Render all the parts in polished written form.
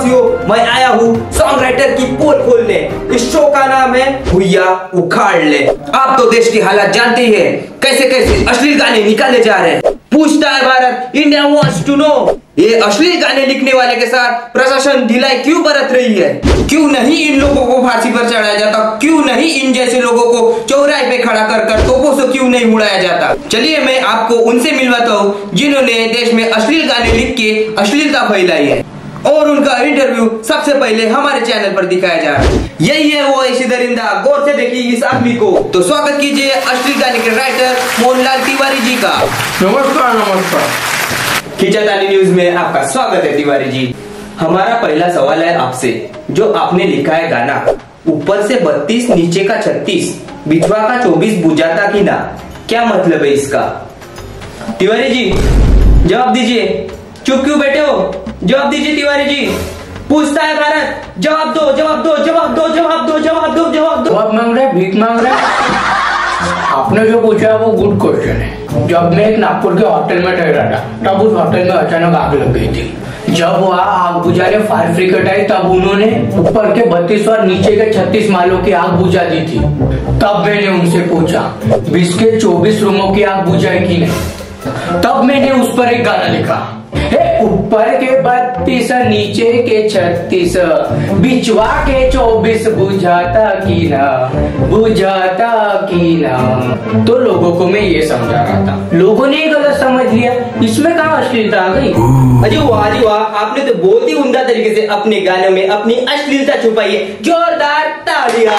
देशवासियों, मैं आया हूँ सॉन्ग राइटर की पोल खोलने। इस शो का नाम है भुइया उखाड़ ले। आप तो देश की हालत जानते ही है, कैसे कैसे अश्लील गाने निकाले जा रहे हैं। पूछता है Bharat, India wants to know, ये अश्लील गाने लिखने वाले के साथ प्रशासन ढिलाई क्यों बरत रही है? क्यों नहीं इन लोगों को फांसी पर चढ़ाया जाता? क्यों नहीं इन जैसे लोगों को चौराहे पे खड़ा कर तोपों से क्यों नहीं उड़ाया जाता? चलिए मैं आपको उनसे मिलवाता हूँ जिन्होंने देश में अश्लील गाने लिख के अश्लीलता फैलाई है, और उनका इंटरव्यू सबसे पहले हमारे चैनल पर दिखाया जा रहा है। यही है वो ऐसी दरिंदा, गौर से देखिए इस आदमी को। तो स्वागत कीजिए अश्लील गाने के राइटर मोहनलाल तिवारी जी का। नमस्कार। नमस्कार। खिंचातानी न्यूज में आपका स्वागत है तिवारी जी। हमारा पहला सवाल है आपसे, जो आपने लिखा है गाना ऊपर से 32 नीचे का 36, बिछवा का 24 बुझाता की ना, क्या मतलब है इसका? तिवारी जी जवाब दीजिए। चुप क्यों बैठे हो? जवाब दीजिए तिवारी जी। पूछता है भारत, जवाब दो, जवाब दो, जवाब दो, जवाब दो, जवाब दो, जवाब दो। जवाब मांग रहे, भीख मांग रहे। आपने जो पूछा है वो गुड क्वेश्चन है। जब मैं एक नागपुर के होटल में ठहरा था, तब उस होटल में अचानक आग लग गई थी। जब वहाँ आग बुझाने फायर ब्रिगेड आई, तब उन्होंने ऊपर के 32 और नीचे के 36 मालों की आग बुझा दी थी। तब मैंने उनसे पूछा 20 के 24 रूमों की आग बुझाई कि नहीं। तब मैंने उस पर एक गाना लिखा, ऊपर के 32 नीचे के 36, बिचवा के 24 बुझाता की ना, बुझाता की ना। तो लोगों को मैं ये समझा रहा था, लोगों ने गलत समझ लिया। इसमें कहाँ अश्लीलता आ गई? अजी वाह जी वाह, आपने तो बहुत ही उम्दा तरीके से अपने गानों में अपनी अश्लीलता छुपाई है। जोरदार तालियां।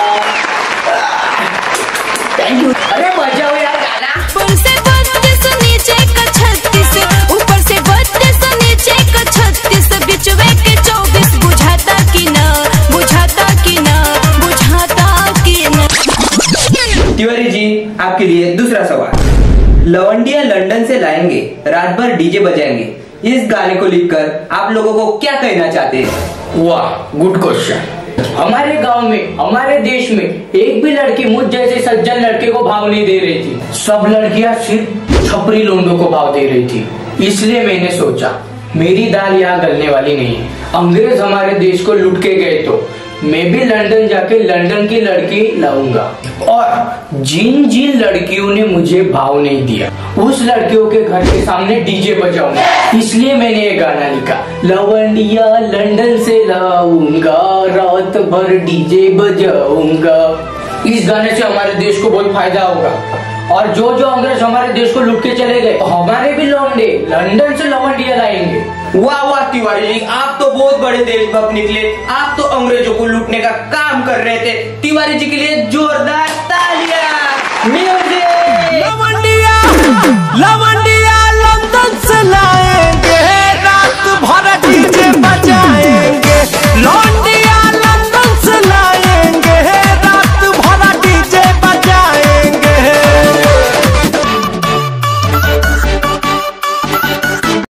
Thank you. अरे बजाओ यार गाना। ऊपर से 32 नीचे का 36, ऊपर से 32 नीचे का 36, बिचवे के 24 बुझाता की ना, बुझाता की ना, बुझाता की ना। तिवारी जी आपके लिए दूसरा सवाल। लवंडिया लंदन से लाएंगे, रात भर डीजे बजाएंगे, इस गाने को लिखकर आप लोगों को क्या कहना चाहते हैं? वाह, गुड क्वेश्चन। हमारे गांव में, हमारे देश में एक भी लड़की मुझ जैसे सज्जन लड़के को भाव नहीं दे रही थी। सब लड़कियां सिर्फ छपरी लोंडों को भाव दे रही थी। इसलिए मैंने सोचा मेरी दाल यहाँ गलने वाली नहीं है। अंग्रेज हमारे देश को लुट के गए तो मैं भी लंदन जाके लंदन की लड़की लाऊंगा, और जिन जिन लड़कियों ने मुझे भाव नहीं दिया उस लड़कियों के घर के सामने डीजे बजाऊंगा। इसलिए मैंने ये गाना लिखा, लवंडिया लंदन से लाऊंगा, रात भर डीजे बजाऊंगा। इस गाने से हमारे देश को बहुत फायदा होगा, और जो जो अंग्रेज हमारे देश को लुट के चले गए, हमारे भी लौंडे लंदन से लवंडिया लाएंगे। वाह वाह तिवारी जी, आप तो बहुत बड़े देशभक्त निकले। आप तो अंग्रेजों को लूटने का काम कर रहे थे। तिवारी जी के लिए जोरदार तालियां। म्यूजिक। लवंडिया, लवंडिया।